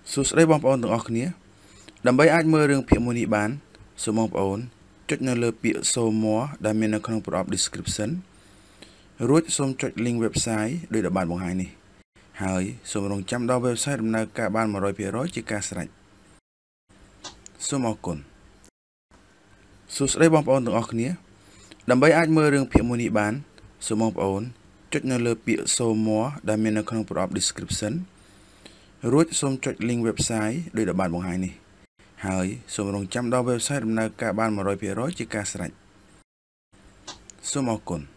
សួស្តីបងប្អូនទាំងអស់គ្នាដើម្បីអាចមើលរឿងភាគមួយនេះបានសូមបងប្អូនចុចនៅលើពាក្យ show more ដែលមាននៅក្នុងប្រអប់ description រួចសូមចុច link website ដោយដែលបានបង្ហាញនេះហើយសូមរងចាំដល់ website ដំណើរការបាន 100% ជាការស្រេចសូមអរគុណសួស្តីបងប្អូនទាំងអស់គ្នាដើម្បីអាចមើលរឿងភាគមួយនេះបានសូមបងប្អូនចុចនៅលើពាក្យ show more ដែលមាននៅក្នុងប្រអប់ description រួចសូមចុច link website ដោយដែលបានបង្ហាញនេះហើយសូមរងចាំដល់ website ដំណើរការបាន 100% ជាការស្រេចសូមអរគុណ